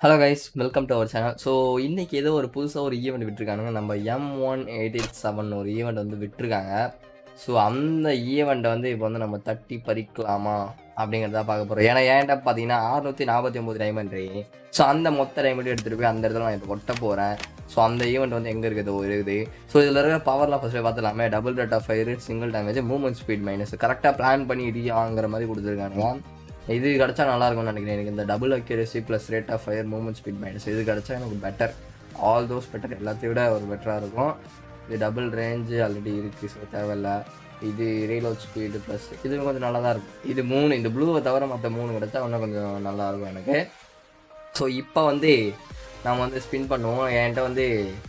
Hello guys, welcome to our channel. So இன்றைக்கி ஏதோ ஒரு புதுசாக ஒரு ஈவெண்ட் விட்டுருக்கானுங்க. நம்ம M1887 ஒரு ஈவெண்ட் வந்து விட்டுருக்காங்க. ஸோ அந்த ஈவெண்ட்டை வந்து இப்போ வந்து நம்ம தட்டி பறிக்கலாமா அப்படிங்கிறத பார்க்க போகிறோம். ஏன்னா என்கிட்ட பார்த்தீங்கன்னா 649 டைமண்ட். ஸோ அந்த மொத்த டைமண்ட்டும் எடுத்துகிட்டு போய் அந்த இடத்துல நான் இப்போ கொட்ட போகிறேன். ஸோ அந்த ஈவெண்ட் வந்து எங்கே இருக்குது. ஸோ இதில் இருக்கிற பவர்லாம் ஃபஸ்ட்டு பார்த்துலாமே. Double rate of fire, single damage, movement speed minus கரெக்டாக பிளான் பண்ணி இடியாங்கிற மாதிரி கொடுத்துருக்கானுங்க. இது கிடச்சா நல்லா இருக்கும்னு நினைக்கிறேன். எனக்கு இந்த double accuracy plus rate of fire, movement speed minus இது கிடச்சா எனக்கு பெட்டர். ஆல் தோஸ் பெட்டர், எல்லாத்தையும் விட ஒரு பெட்டராக இருக்கும். இது டபுள் ரேஞ்சு ஆல்ரெடி இருக்குது, ஸோ தேவையில்லை. இது ரீலோட் ஸ்பீடு ப்ளஸ் இது கொஞ்சம் நல்லா தான் இருக்கும். இது 3, இந்த ப்ளூவை தவிர மற்ற 3 கிடச்சா இன்னும் கொஞ்சம் நல்லாயிருக்கும் எனக்கு. ஸோ இப்போ வந்து நம்ம வந்து ஸ்பின் பண்ணுவோம். என்கிட்ட வந்து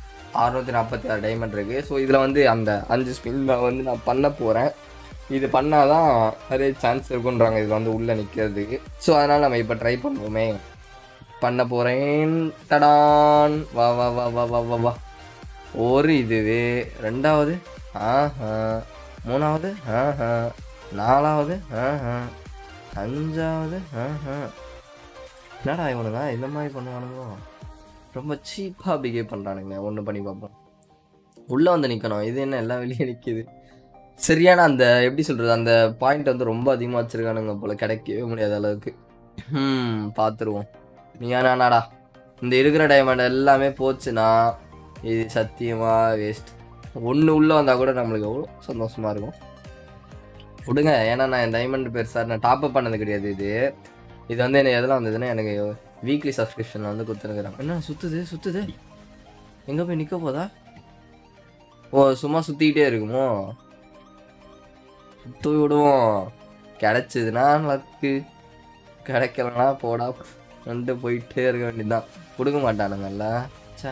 646 டைமண்ட் இருக்குது. ஸோ இதில் வந்து அந்த 5 ஸ்பின் வந்து நான் பண்ண போகிறேன். இது பண்ணால் தான் நிறைய சான்ஸ் இருக்குன்றாங்க இதில் வந்து உள்ளே நிற்கிறதுக்கு. ஸோ அதனால் நம்ம இப்போ ட்ரை பண்ணுவோமே. பண்ண போகிறேன். தடான், வா வா வா வா வா வா வா. ஒரு இதுவே, ரெண்டாவது, மூணாவது, நாலாவது, அஞ்சாவது. என்னடா இவனுங்க இந்த மாதிரி பண்ணுவானுங்களோ, ரொம்ப சீப்பாக பிஹேவ் பண்ணுறானுங்க. ஒன்று பண்ணி பார்ப்போம். உள்ளே வந்து நிற்கணும். இது என்ன எல்லா வெளியே நிற்கிது. சரியான அந்த எப்படி சொல்கிறது, அந்த பாயிண்ட் வந்து ரொம்ப அதிகமாக வச்சுருக்கானுங்க போல், கிடைக்கவே முடியாத அளவுக்கு. பார்த்துருவோம். நீ ஏன்னாடா இந்த இருக்கிற டைமண்ட் எல்லாமே போச்சுன்னா இது சத்தியமாக வேஸ்ட். ஒன்று உள்ளே வந்தால் கூட நம்மளுக்கு எவ்வளோ சந்தோஷமாக இருக்கும். விடுங்க, ஏன்னா நான் என் டைமண்ட் பெருசாக நான் டாப்அப் பண்ணது கிடையாது. இது வந்து எனக்கு எதெல்லாம் வந்ததுன்னா எனக்கு வீக்லி சப்ஸ்கிரிப்ஷன் வந்து கொடுத்துருக்குறாங்க. என்ன சுற்றுது எங்கே போய் நிற்க போதா? ஓ, சும்மா சுற்றிக்கிட்டே இருக்குமோ. சுற்று விடுவோம். கிடச்சிதுன்னா லக்கு, கிடைக்கலனா போடா வந்துட்டு போயிட்டே இருக்க வேண்டியதுதான். கொடுக்க மாட்டானுங்கல்ல. சே,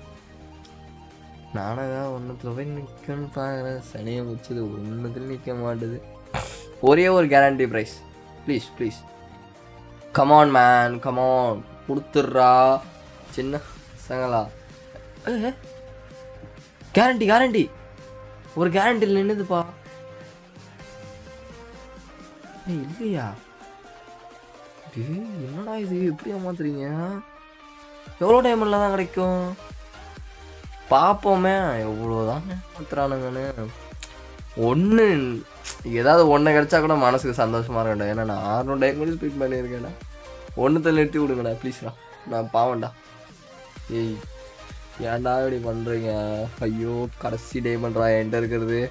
நானதான் ஒன்றுத்துல போய் நிற்கன்னு பார்க்குறேன். சனியை வச்சது ஒன்றுத்துல நிற்க மாட்டுது. ஒரே ஒரு guarantee prize please. Come on, man, கொடுத்துட்றா சின்ன சங்கலா. கேரண்டி ஒரு கேரண்டியில் நின்றுதுப்பா. இல்லையா? என்னடா இது, எப்படி ஏமாத்துறீங்க? எவ்வளோ டைமில் தான் கிடைக்கும் பார்ப்போமே. எவ்வளோதான் ஏமாத்துறானுங்கன்னு. ஒன்று ஏதாவது ஒன்று கிடைச்சா கூட மனசுக்கு சந்தோஷமாக இருக்கட்டும். ஏன்னா நான் 600 டைம் ஸ்பீட் பண்ணியிருக்கேன்டா. ஒன்றுத்தில் நிறுத்தி விடுங்கடா ப்ளீஸ்டா, நான் பாவண்டா. ஏய், ஏன்டா இப்படி பண்ணுறீங்க? ஐயோ, கடைசி டைமண்ட்ரா என்கிட்ட இருக்கிறது.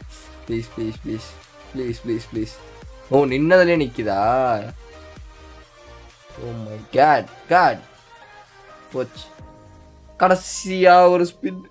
ப்ளீஸ். ஓ, நின்னதுலேயே நிற்கிதா? ஓ மை காட், போச்சு. கடைசியாக ஒரு ஸ்பின்.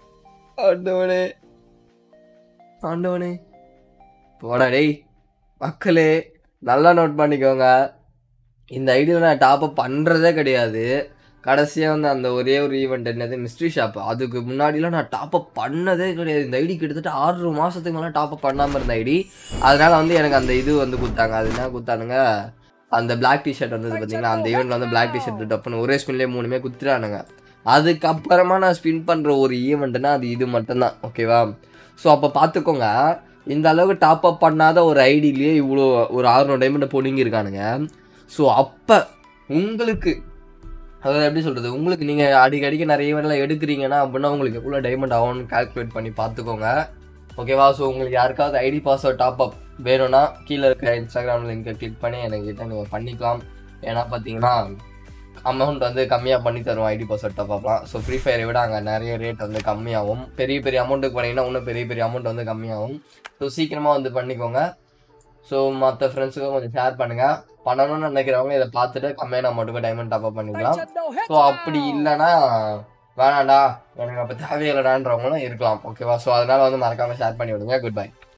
ஆண்டவனே போடா டேய். மக்களே நல்லா நோட் பண்ணிக்கோங்க, இந்த ஐடியில் நான் டாப்அப் பண்ணுறதே கிடையாது. கடைசியாக வந்து அந்த ஒரே ஒரு ஈவெண்ட் என்னது, மிஸ்ட்ரி ஷாப். அதுக்கு முன்னாடிலாம் நான் டாப்அப் பண்ணதே கிடையாது. இந்த ஐடி கிட்டத்தட்ட 6 மாதத்துக்கு மேலே டாப்அப் பண்ணாமல் இருந்த ஐடி. அதனால் வந்து எனக்கு அந்த இது வந்து கொடுத்தாங்க. அது என்ன கொடுத்தானுங்க, அந்த பிளாக் டிஷர்ட் வந்தது பார்த்தீங்களா. அந்த ஈவெண்ட்டில் வந்து பிளாக் டிஷர்ட் டப்புன்னு ஒரே ஸ்பின்லேயே 3 குத்துறானுங்க. அதுக்கப்புறமா நான் ஸ்பின் பண்ணுற ஒரு ஈவெண்ட்னா அது இது மட்டும்தான். ஓகேவா? ஸோ அப்போ பார்த்துக்கோங்க, இந்த அளவுக்கு டாப்அப் பண்ணாத ஒரு ஐடியிலேயே இவ்வளோ ஒரு 600 டைமண்ட் பொண்ணுங்கிருக்கானுங்க. ஸோ அப்போ உங்களுக்கு அதாவது எப்படி சொல்கிறது, உங்களுக்கு நீங்கள் அடிக்கடிக்கு நிறைய ஈவெண்ட்லாம் எடுக்கிறீங்கன்னா அப்படின்னா உங்களுக்கு எவ்வளோ டைமண்ட் ஆகும்னு கால்குலேட் பண்ணி பார்த்துக்கோங்க. ஓகேவா? ஸோ உங்களுக்கு யாருக்காவது ஐடி பாஸ்வேர்ட் டாப்அப் வேணும்னா கீழே இருக்க இன்ஸ்டாகிராம் லிங்கை கிளிக் பண்ணி என்கிட்ட நீங்கள் பண்ணிக்கலாம். ஏன்னா பார்த்தீங்கன்னா அமௌண்ட் வந்து கம்மியாக பண்ணி தருவோம் ஐடி பாஸ்வேர்ட் டாப்அப்லாம். ஸோ ஃப்ரீ ஃபயரை விட அங்கே நிறைய ரேட் வந்து கம்மியாகும். பெரிய அமௌண்ட்டுக்கு பண்ணிங்கன்னா இன்னும் பெரிய அமௌண்ட் வந்து கம்மியாகும். ஸோ சீக்கிரமாக வந்து பண்ணிக்கோங்க. ஸோ மற்ற ஃப்ரெண்ட்ஸுக்கும் கொஞ்சம் ஷேர் பண்ணுங்கள். பண்ணணும்னு நினைக்கிறவங்க இதை பார்த்துட்டு கம்மியான அமௌண்ட்டுக்கு டைமண்ட் டாப்அப் பண்ணிக்கலாம். ஸோ அப்படி இல்லைன்னா வேணாண்டா எனக்கு அப்போ தேவையில்லைடான்றவங்களும் இருக்கலாம். ஓகேவா? ஸோ அதனால் வந்து மறக்காமல் ஷேர் பண்ணி விடுங்க. Good by.